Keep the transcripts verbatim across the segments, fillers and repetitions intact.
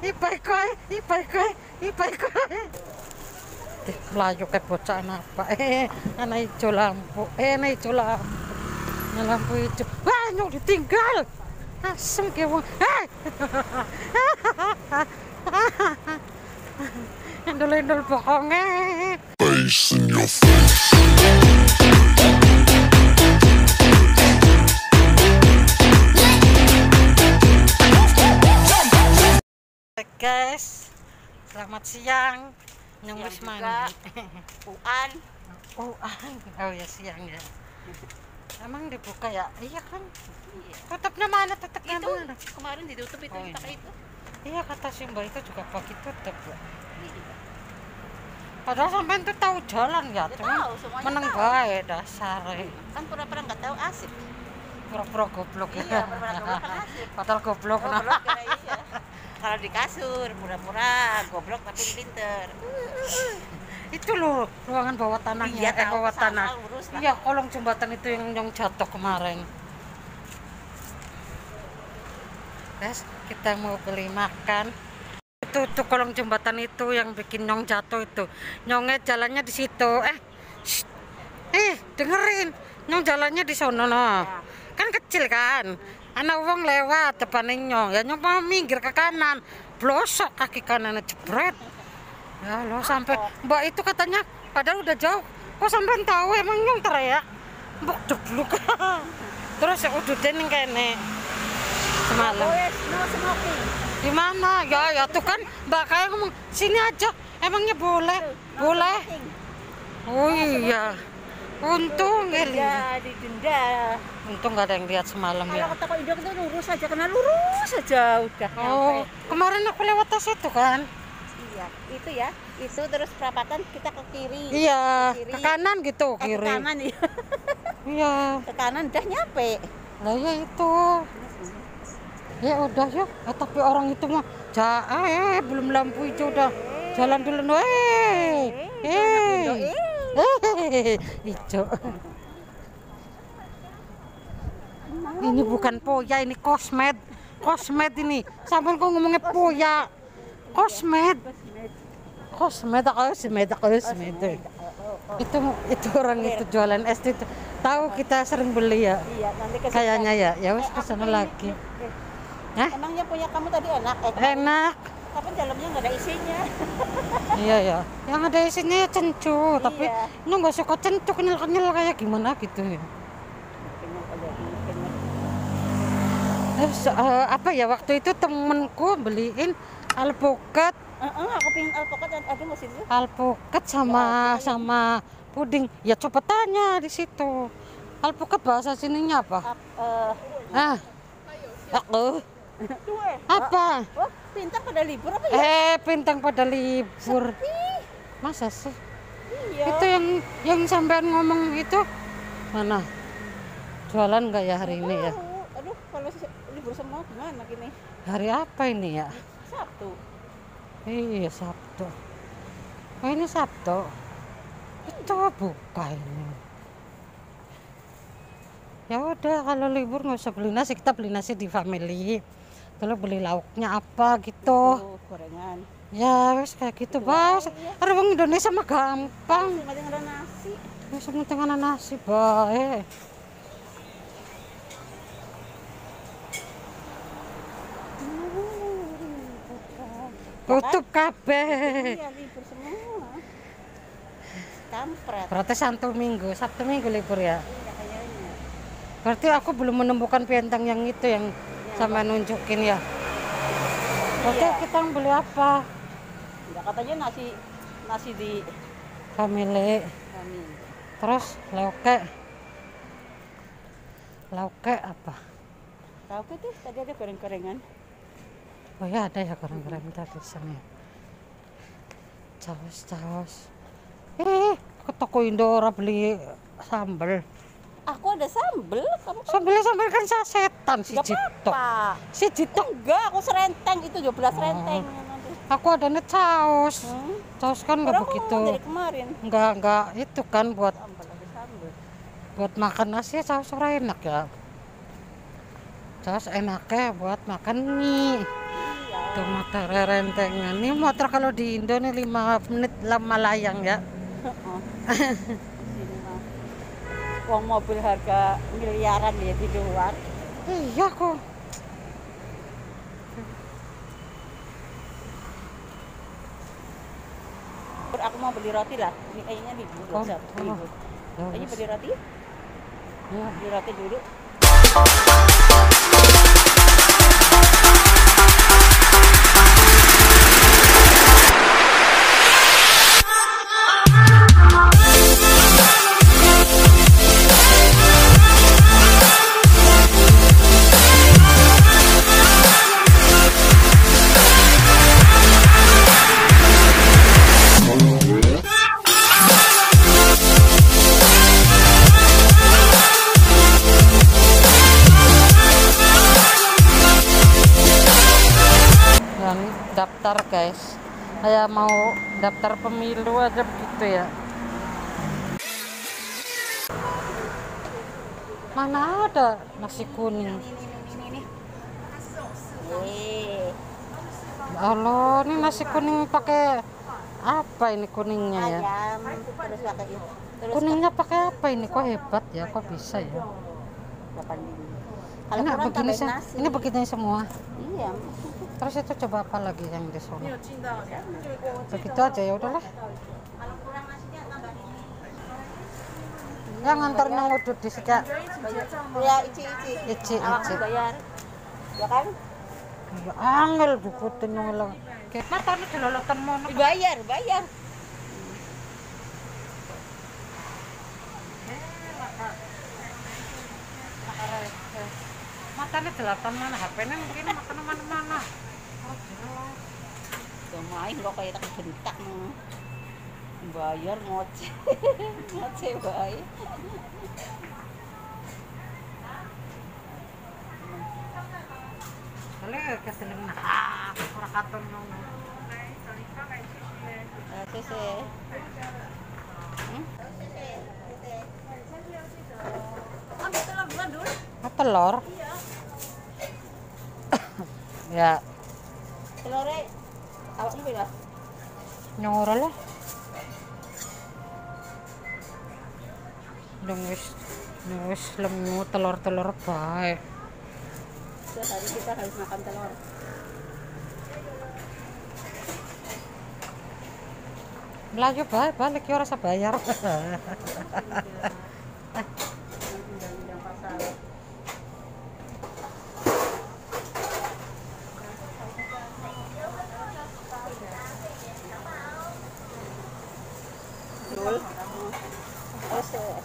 Ibai koe, ibai koe, ibai koe. Melayu kayak bocah apa? Eh, anak hijau lampu. Eh, anak hijau lampu. Nah, lampu hijau. Wah, nyok ditinggal. Asem kayak wong. Eh. Endol-endol bohongnya. Face in your face. Guys, selamat siang. Yang wis mandi. Uan. Uan. Oh ya siang ya. Emang dibuka ya? Iya kan? Iya. Tutupnya mana? Tutupnya Itu mana? kemarin ditutup itu Oh, yang pakai ini. itu. Iya kata si Mbak itu juga pagi tutup ya. Iya. Padahal sampai itu tahu jalan ya, Ya cuma tahu, semuanya meneng tahu. bae dasar. Kan pura-pura nggak tahu asik. Pura-pura goblok ya. Iya, pura-pura goblok kan asik. Padahal goblok. nah. Goblok kira iya. Kalau di kasur pura-pura goblok tapi pinter. Itu loh ruangan bawah tanahnya, Iya, eh tahu, bawah kesana, tanah. urus lah. Iya, kolong jembatan itu yang yang jatuh kemarin. Guys, kita mau beli makan. Itu tuh kolong jembatan itu yang bikin nyong jatuh itu. Nyongnya jalannya di situ. Eh, shh. eh dengerin. Nyong jalannya di sono no. Kan kecil kan. Anak wong lewat depan nyong. Ya nyong mau minggir ke kanan. Blosok kaki kanannya jebret. Ya lo sampai Mbak itu katanya padahal udah jauh. Kok sampai tahu emang nyong teriak. Mbak jeblok. Terus ya udah dening kene. Semalam. Di mana? Ya ya tuh kan Mbak kayak ngomong sini aja. Emangnya boleh? Boleh. Oh iya. Untung ya. Ya didenda. Untung nggak ada yang lihat semalam Kalau ya. ke toko Indok itu lurus aja, kena lurus aja udah Oh, nyampe. kemarin aku lewat tas itu kan. Iya, itu ya. Itu terus perapatan kita ke kiri. Iya, Ke kiri. ke kanan gitu, Eh, ke kiri. kanan ya. Iya. Ke kanan udah nyampe. Lah ya itu. Ya udah ya, eh, tapi orang itu mah ja eh belum lampu hijau udah jalan dulu no. Eh. Eh. Eh. Hijau. Ini bukan poya, ini kosmed. Kosmed ini. Sampai kok ngomongnya poya. Kosmed. Kosmed, kosmed, kosmed. Itu itu orang itu jualan es itu. Tahu kita sering beli ya. Iya, nanti ke Kayaknya ya. Ya wes ke sana lagi. Hah? Emangnya punya kamu tadi enak? Eh, Enak. tapi dalamnya nggak ada isinya. Iya ya. Yang ada isinya ya cencu, tapi Iya. ini nggak suka cencu kenyal-kenyal kayak gimana gitu ya. Terus eh, apa ya waktu itu temenku beliin alpukat, Heeh, aku pengen alpukat ada nggak sih itu? alpukat sama sama puding. Ya coba tanya di situ. Alpukat bahasa sininya apa? Ap, eh, Ah, aku tuh eh. apa? Oh, pintar pada libur apa ya? Eh, pintang pada libur. Ih, Masa sih? iya. Itu yang yang sampean ngomong itu mana? Jualan nggak ya hari ini ya? Tahu. Aduh, kalau si- libur semua gimana gini? Hari apa ini ya? Sabtu. Iya Sabtu. Oh ini Sabtu. Itu buka ini. Ya udah kalau libur nggak usah beli nasi, kita beli nasi di family. Kalau beli lauknya apa gitu. Tuh, gorengan. Ya wes kayak gitu bos. Orang Indonesia mah gampang. Yang penting ada nasi. Wes penting ana nasi bae. Tutup kabeh. Iya, libur semua. Kampret. Berarti Sabtu Minggu, Sabtu Minggu libur ya. Iya, kayaknya. Berarti aku belum menemukan pientang yang itu yang sama nunjukin ya. Oke, Iya. kita beli apa? Enggak, katanya nasi nasi di Family. kami. Terus lauke. Lauke apa? Tahu ke tuh tadi ada goreng-gorengan. Oh ya ada ya goreng-goreng tadi sana. Caos, caos. Eh, ke toko Indo ora beli sambel. Aku ada sambel, kamu kan Sambelnya sambel kan sasetan si enggak Jitok. apa-apa. Si Jitok. Enggak, aku serenteng itu dua belas Oh. renteng. Aku adanya caos. Hmm? Caos kan nggak Orang aku begitu. dari kemarin. Enggak, enggak itu kan buat Sambel ada sambel. buat makan nasi saus ora enak ya. Saus enaknya buat makan mie. Iya. Tuh motor rentengan. Ini motor kalau di Indo nih lima menit lama layang ya. Sini mah. Uang mobil harga miliaran ya di luar. Iya kok. Aku mau beli roti lah. Ini kayaknya nih dulu. Oh, Satu oh. ribu. Ya, Kayaknya wis. beli roti. Ya. Beli roti dulu. Dan daftar guys, saya mau daftar pemilu aja begitu ya. Mana ada nasi kuning? Ini ini ini. Eh, Ya Allah, ini nasi kuning pakai apa ini kuningnya ya? ayam terus pakai itu. Terus Kuningnya pakai apa ini? Kok hebat ya? Kok bisa ya? delapan ribu. Kalau Enak kurang begini tambahin sih. nasi. Ini begini semua. Iya. Terus itu coba apa lagi yang di sana? Begitu aja ya udahlah. Kalau kurang nasinya tambahin. Yang ngantar nang udut di sejak Ya, ici ici. Ici, Awak ici. bayar. Ya kan? ya angel diputin nang. Mata ini dilolotan mono. Dibayar, bayar. Matanya delapan mana? H P-nya mungkin makan mana-mana. Tuh main lo kayak tak bentak no. Bayar ngoceh. Ngoceh bae. Kali keseleng nah, ora katon ngono. Eh, sese. Hmm? Ah, telur. Ya, Telore awakmu pira? nyoro lah. Dong wis wis lemu telur-telur bae. Sehari kita harus makan telur. Melayu bae balik ya ora usah bayar. Undang-undang pasar. Dul. Terus eh,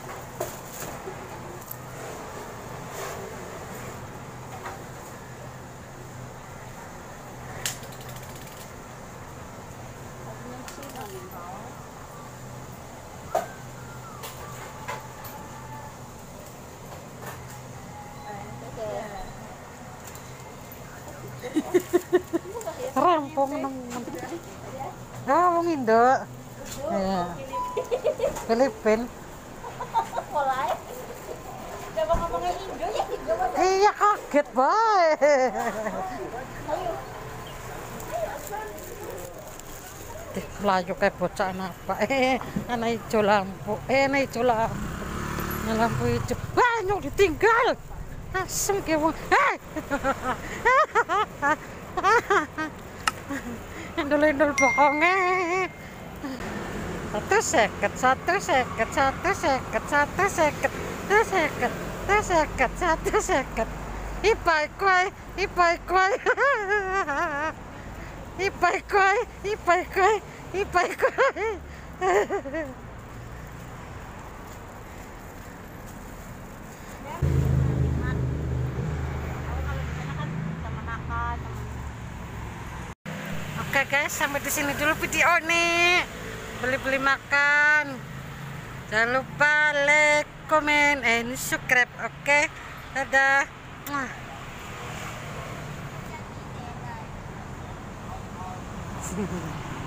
Rampung nang. Ah, wong Indo. Ya. Filipin. mulai. Coba ngomongin Indo ya Indo. Iya kaget bae. Dih, Melayu kayak bocah anak apa? Eh, anak hijau lampu. Eh, anak hijau lampu. Anak lampu hijau. Banyak ditinggal. Asem kayak wong. Hei. Endol-endol bohongnya. Satu seket, satu seket, satu seket, satu seket, satu seket, satu seket, satu seket. Ipai kue, ipai kue. Ipai kue, ipai kue, ipai kue. Oke guys, sampai di sini dulu video nih. Beli-beli makan. Jangan lupa like, komen, and subscribe. Oke, dadah. Mwah.